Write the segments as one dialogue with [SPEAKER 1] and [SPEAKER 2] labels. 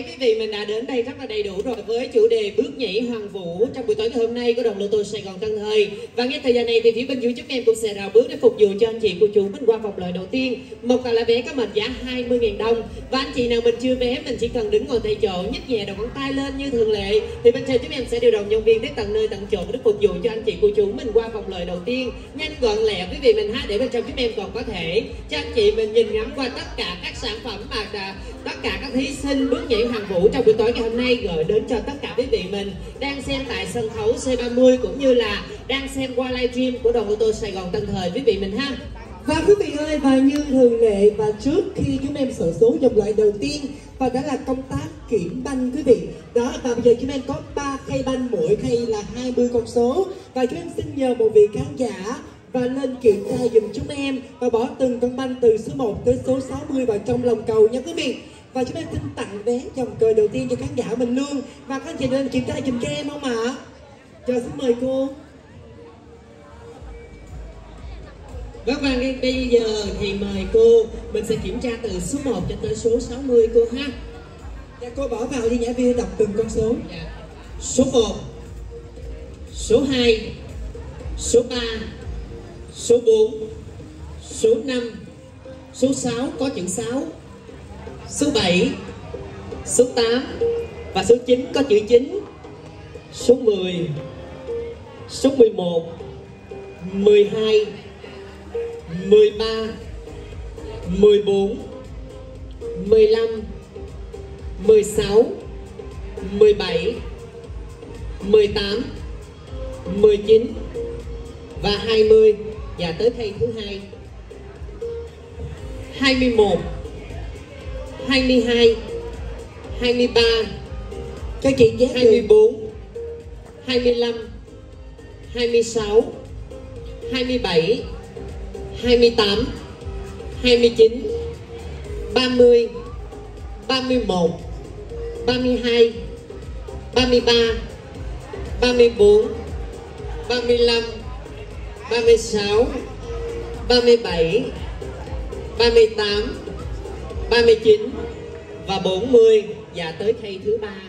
[SPEAKER 1] quý vị mình đã đến đây rất là đầy đủ rồi với chủ đề bước nhảy hoàng vũ trong buổi tối ngày hôm nay của đoàn Lô Tô Sài Gòn Tân Thời. Và ngay thời gian này thì phía bên dưới chúng em cũng sẽ rào bước để phục vụ cho anh chị cô chú mình qua vòng loại đầu tiên. Một là vé có mệnh giá 20.000 đồng. Và anh chị nào mình chưa vé mình chỉ cần đứng ngồi tại chỗ nhấc nhẹ đầu ngón tay lên như thường lệ thì bên trên chúng em sẽ điều động nhân viên đến tận nơi tận chỗ để phục vụ cho anh chị cô chú mình qua vòng loại đầu tiên nhanh gọn lẹ quý vị mình ha, để bên trong chúng em còn có thể cho anh chị mình nhìn ngắm qua tất cả các sản phẩm mà tất cả các thí sinh bước nhảy hoàng vũ trong buổi tối ngày hôm nay gửi đến cho tất cả quý vị mình đang xem tại sân khấu C30 cũng như là đang xem qua livestream của đoàn Lô Tô Sài Gòn Tân Thời quý vị mình ha.
[SPEAKER 2] Và quý vị ơi, và như thường lệ và trước khi chúng em xổ số vòng loại đầu tiên và đó là công tác kiểm banh quý vị. Đó, và bây giờ chúng em có 3 khay banh, mỗi khay là 20 con số. Và chúng em xin nhờ một vị khán giả và lên kiểm tra dùm chúng em và bỏ từng con banh từ số 1 tới số 60 vào trong lòng cầu nha quý vị. Và chúng em xin tặng vé vòng cờ đầu tiên cho khán giả mình luôn. Và các anh chị lên kiểm tra dùm cho em không ạ? Giờ xin mời cô.
[SPEAKER 1] Vâng, và ngay bây giờ thì mời cô, mình sẽ kiểm tra từ số 1 cho tới số 60 cô ha.
[SPEAKER 2] Dạ, cô bỏ vào đi Nhã Vi đọc từng con số.
[SPEAKER 1] Dạ. Số 1, số 2, số 3, số 4, số 5, số 6 có chữ 6, số 7, số 8 và số 9 có chữ 9, số 10, số 11, 12, 13, 14, 15, 16, 17, 18, 19 và 20. Và tới khay thứ hai 21, 22, 23,
[SPEAKER 2] cho chị ghét
[SPEAKER 1] 24, 25, 26, 27, 28, 29, 30, 31, 32, 33, 34, 35, 36, 37, 38, 39 và 40. Và tới khay thứ 3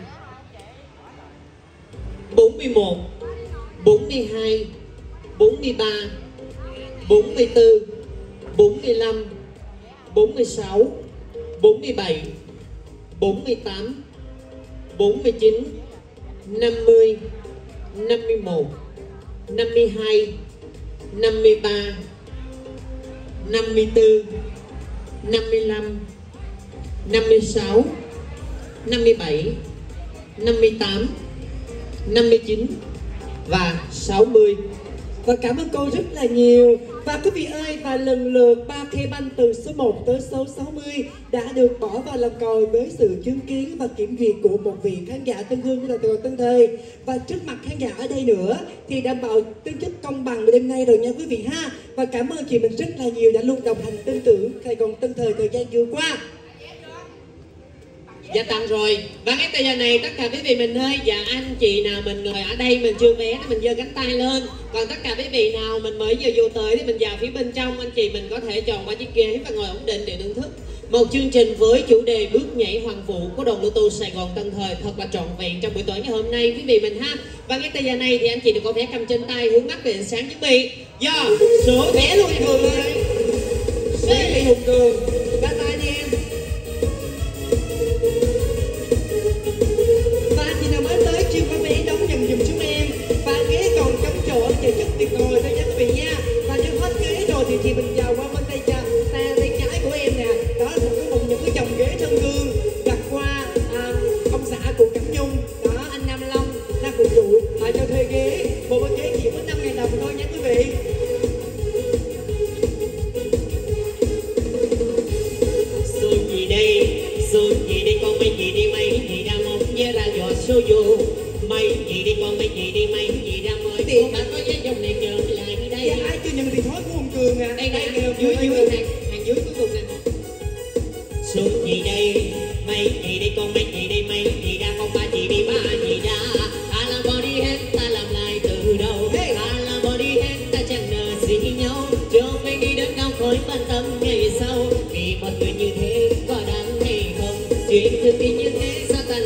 [SPEAKER 1] 41, 42, 43, 44, 45, 46, 47, 48, 49, 50, 51, 52, 53, 54, 55, 56, 57, 58, 59 và 60.
[SPEAKER 2] Và cảm ơn cô rất là nhiều. Và quý vị ơi, và lần lượt 3 khay banh từ số 1 tới số 60 đã được bỏ vào lòng còi với sự chứng kiến và kiểm duyệt của một vị khán giả Tân Hương như là từ Tân Thời. Và trước mặt khán giả ở đây nữa thì đảm bảo tính chất công bằng đêm nay rồi nha quý vị ha. Và cảm ơn chị mình rất là nhiều đã luôn đồng hành tin tưởng Sài Gòn Tân Thời thời gian vừa qua.
[SPEAKER 1] Dạ tặng rồi. Và ngay từ giờ này tất cả quý vị mình ơi, và anh chị nào mình ngồi ở đây mình chưa vé thì mình giơ cánh tay lên. Còn tất cả quý vị nào mình mới vừa vô tới thì mình vào phía bên trong, anh chị mình có thể chọn qua chiếc ghế và ngồi ổn định để thưởng thức một chương trình với chủ đề bước nhảy hoàng vũ của đoàn Lô Tô Sài Gòn Tân Thời thật là trọn vẹn trong buổi tối ngày hôm nay quý vị mình ha. Và ngay từ giờ này thì anh chị được có vé cầm trên tay, hướng mắt về ánh sáng chuẩn bị. Do số vé luôn Cường ơi. Xe Thị Hùng Cường, ra tay đi em.
[SPEAKER 2] Và anh chị nào mới tới chưa có vé đóng nhận giùm chúng em. Và ghế còn trống chỗ chờ chất tuyệt vời thôi nha quý vị nha. Và nếu hết ghế rồi thì chị mình vào qua bên tay trái của em nè. Đó là một những cái dòng ghế thân gương gặp qua ông xã của Cẩm Nhung. Đó, anh Nam Long đang phục vụ cho thuê ghế. Một bên ghế chỉ có 5.000 đồng thôi nha quý vị.
[SPEAKER 1] Xuân gì đi con mấy gì đi mấy gì ra mong nhớ ra giọt số vô. Mấy gì đi con mấy gì đi mấy gì ra mới cô đã có giấy dòng này chờ lại ở đây.
[SPEAKER 2] Dạ, ai chưa nhận thì thói của Hùng Cường à.
[SPEAKER 1] Đây nè, dưới hàng dưới cuối cùng nè. Xuân gì đây, mấy gì đi con mấy gì đi mấy gì ra con ba gì đi ba gì ra. Ta làm body hết ta làm lại từ đầu. Ta làm body hết ta chẳng nợ gì nhau. Cho mình đi đến cao khỏi quan tâm ngày sau. Vì một người như thế có đáng hay không? Chuyện thường thì như thế sao ta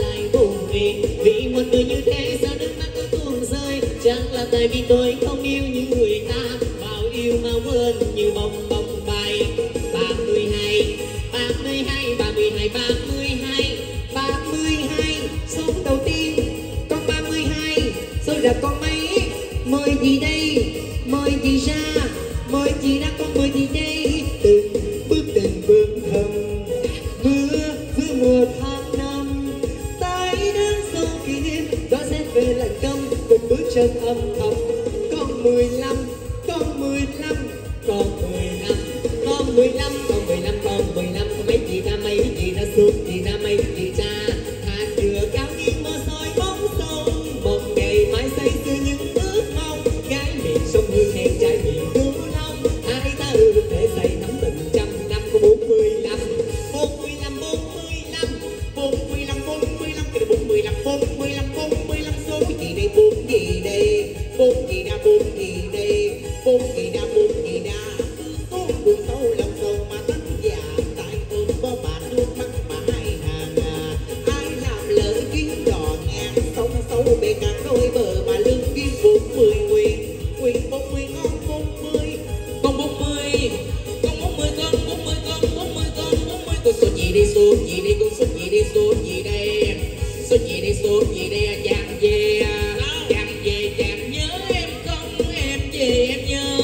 [SPEAKER 1] Chắc là tại vì tôi không yêu những người ta, bao yêu mà quên như bông bông bay. 32, 32, 32, 32, 32, số đầu tiên con 32, số là con mấy? 10 gì đây? 10 gì ra? 10 gì ra con 10 gì đây?
[SPEAKER 2] Từng bước thầm mưa giữa mùa tháng năm, tay đến sau kỷ niệm đó sẽ về lạnh câm từng bước chân âm thầm. Con 15, con 15, con 15,
[SPEAKER 1] Con 15, con 15, con 15, con mấy gì ra mấy gì ra xuống gì ra mấy gì ra. Hạt dừa cao nghiêng mơ soi bóng sông, một ngày mai say sưa những ước mong. Gái miền sông Hương hẹn trai miền Cửu Long, hai ta ước để say nắm tình trăm năm của 45. 45, 45, 45, 45, cái 45, 45, 45 số gì đây? 4 gì đây? 4 gì ra? 4 gì đây? 4 gì ra? 4 gì ra?
[SPEAKER 2] buồn sâu lòng sầu mà tất giả tại ôm bó bà nước mắt mà hai hàng ai làm lỡ chuyến đò ngang sông sâu bề cạn đôi bờ mà lưng kim 40 quyền 40 ngon 40
[SPEAKER 1] con 40, con 40, con 40, con 40, con 40, con số gì đây? Số gì đây? Con số gì đây? Số gì đây? Số gì đây? Số gì đây? Chàng về, chàng về, chàng nhớ em không? Em về em nhớ,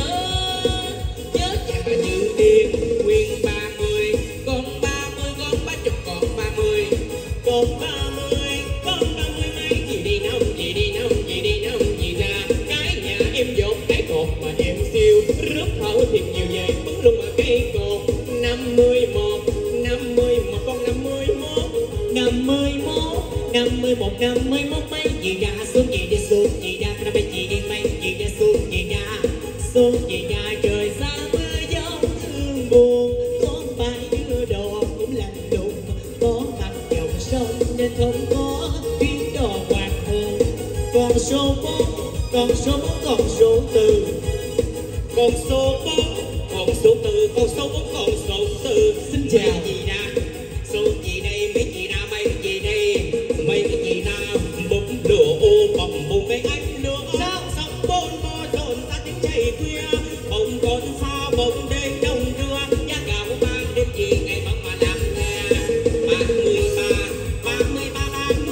[SPEAKER 1] nhớ chàng là như điên. Nguyên 30, con 30, con 30, con 30, con 30, con 30 mấy gì đi năm gì đi năm gì đi năm gì ra. Cái nhà em dột cái cột mà em siêu rước thảo thiệt nhiều về bứng luôn mà cây cột. 51, 51, con 51, 51, 51, 51 mấy gì ra? Xuống gì đi xuống gì ra? Cái mấy gì đi mấy gì ra? Xuống gì ra? Xuống gì ra? Trời xa mưa gió thương buồn, có phải đưa đò cũng lạnh lùng, có mặt dòng sông nên không có chuyến đò hoàng hôn. Con số 4, con số 4, con số 4, con số 4, con số 4, con số 4, con số 4. Xin chào gì ra? Số gì đây? Mấy gì ra? Mấy gì đây? Mấy cái gì ra? Bụng lửa ô bồng bùng mấy anh lửa sao sóng bốn mò trồn ta tiếng chạy khuya bồng con xa bồng đêm đông đưa giá gạo ban đêm gì ngày vẫn mà làm nhà. 33, 33,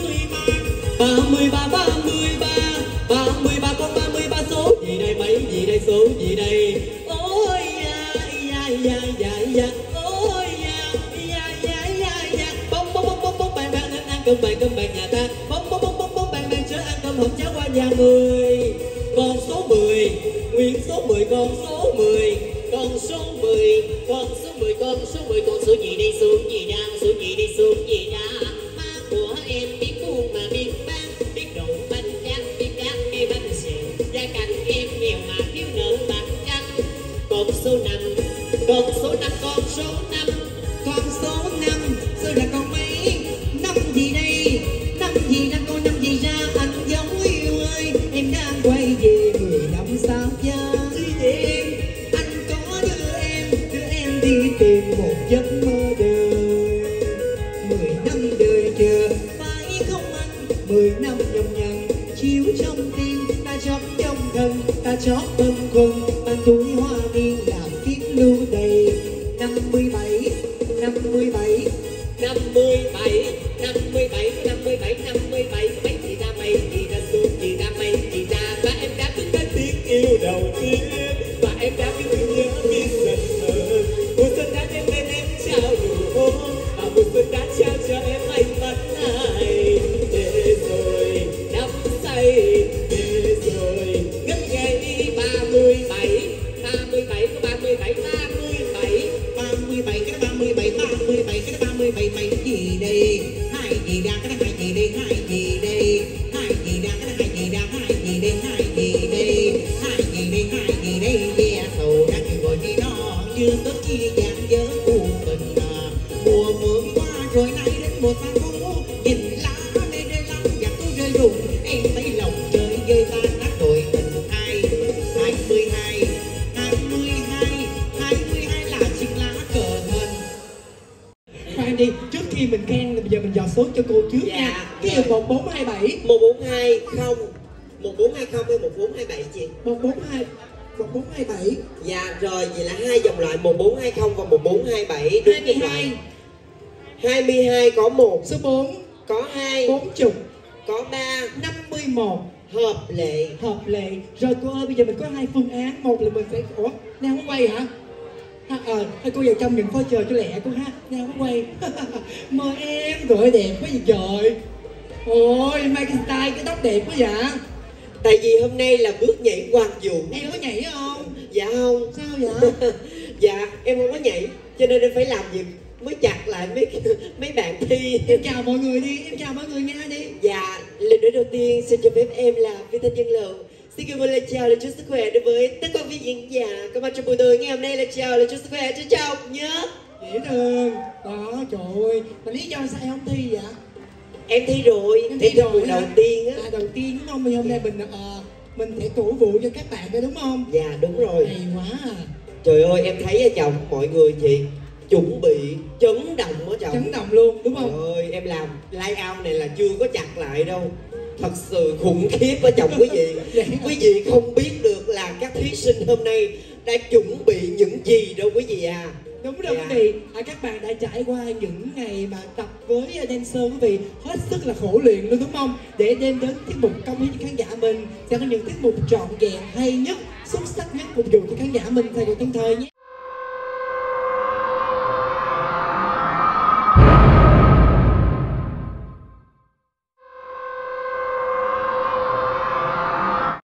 [SPEAKER 1] 33, 33, 33, con 33 số gì đây? Mấy gì đây? Số gì đây? Ôi da da da da da, ôi da da da da da. Bông bông bông bông bông bàn bàn ăn cơm bàn nhà ta. Bông bông bông bông bông bàn bàn chớ ăn cơm hộp cháo qua nhà 10. Con số 10, nguyên số 10, con số 10, con số 10, con số 10, con số 10, con số gì đây? Số gì ra? Số gì đây? Số gì ra? Má của em biết buôn mà biết bán, biết đậu bánh tráng, biết đá, biết bánh xèo. Gia cảnh em nghèo mà thiếu nợ bạc trắng. Con số 5, con số 5, con số 5, con số 5, số là con mấy? 5 gì đây? 5 gì ra? Con 5 gì ra? Anh dấu yêu ơi, em đang quay về 10 năm sao cha.
[SPEAKER 2] em anh có đưa em đi tìm một giấc mơ đời 10 năm đời chờ phải không anh 10 năm nhọc nhằn chiếu trong tim ta chót trong thân ta chót bâng khuâng mang túi hoa niên làm kiếp lưu đầy 57 57
[SPEAKER 1] 57, 57, 57, 57, mấy gì ra? Mấy gì ra? Xuống gì ra? Mấy gì ra? Và em đã biết đến tiếng yêu đầu tiên, và em đã biết thương nhớ biết dần mơ. Mùa xuân đã đem đến em trao đủ hôn, và mùa xuân đã trao cho em anh mắt này. Để rồi đắm say, để rồi ngất ngây đi. 37, 37, 37, 37,
[SPEAKER 2] 37 cái 37 37 cái 37 mấy gì đây hai gì ra cái hai gì đây hai gì đây hai gì ra cái hai gì ra hai gì đây hai gì đây hai gì đây hai gì đây ve sầu đang gọi đi nó như tất chi dạng dớ của mình mùa mưa qua rồi nay đến mùa xa cũ nhìn lá đây đây lắm và tôi rơi rụng em thấy lòng trời rơi ta đã đổi tình 22 là chiếc lá cờ hên. Khoan đi, trước khi mình khen thì bây giờ mình dò số cho cô trước
[SPEAKER 1] Dạ,
[SPEAKER 2] nha. Cái
[SPEAKER 1] dạ.
[SPEAKER 2] điều 1427
[SPEAKER 1] 1420
[SPEAKER 3] 1420 hay 1427 chị?
[SPEAKER 2] 1427.
[SPEAKER 3] Dạ rồi, vậy là hai dòng loại 1420 và 1427. Đúng
[SPEAKER 2] 22.
[SPEAKER 3] 22 có 1,
[SPEAKER 2] Số 4.
[SPEAKER 3] có 2,
[SPEAKER 2] 40.
[SPEAKER 3] có 3.
[SPEAKER 2] 51.
[SPEAKER 3] Hợp lệ.
[SPEAKER 2] Hợp lệ. Rồi cô ơi, bây giờ mình có hai phương án. Một là mình phải... Ủa, Nam không quay hả? Thôi cô vào trong những phó chờ cho lẹ cô ha. Nam không quay. Mời em. Rồi đẹp quá gì trời. Ôi, mai cái style, cái tóc đẹp quá vậy.
[SPEAKER 3] Tại vì hôm nay là bước nhảy hoàng vũ.
[SPEAKER 2] Em có nhảy không?
[SPEAKER 3] Dạ không.
[SPEAKER 2] Sao vậy?
[SPEAKER 3] Dạ em không có nhảy, cho nên em phải làm việc mới chặt lại mấy bạn thi.
[SPEAKER 2] Em chào mọi người đi, em chào mọi người nghe đi.
[SPEAKER 3] Dạ, lời nói đầu tiên xin cho phép em là Phi Thanh Nhân Lộ xin gửi một lời chào, lời chúc sức khỏe đối với tất cả quý khán giả có mặt trong buổi tối ngày hôm nay. Lời chào, lời chúc sức khỏe cho chào nhớ.
[SPEAKER 2] Dễ thương. Đó, trời ơi, mà lý do sao em không thi vậy?
[SPEAKER 3] Em thi rồi, em thi buổi đầu tiên á.
[SPEAKER 2] Đầu tiên đúng không? Bây hôm nay mình sẽ cổ vũ cho các bạn đó đúng không?
[SPEAKER 3] Dạ đúng rồi.
[SPEAKER 2] Hay quá à.
[SPEAKER 3] Trời ơi em thấy ở chồng mọi người chị chuẩn bị chấn động ở chồng.
[SPEAKER 2] Chấn động luôn đúng không?
[SPEAKER 3] Trời ơi em làm layout này là chưa có chặt lại đâu. Thật sự khủng khiếp ở chồng quý vị. Quý vị không biết được là các thí sinh hôm nay đã chuẩn bị những gì đâu quý vị à.
[SPEAKER 2] Đúng rồi quý vị, các bạn đã trải qua những ngày mà tập với dancer quý vị hết sức là khổ luyện luôn đúng không? Để đem đến tiết mục công hiến cho khán giả mình sẽ có những tiết mục trọn vẹn hay nhất, xuất sắc nhất phục vụ cho khán giả mình theo Tân Thời nhé.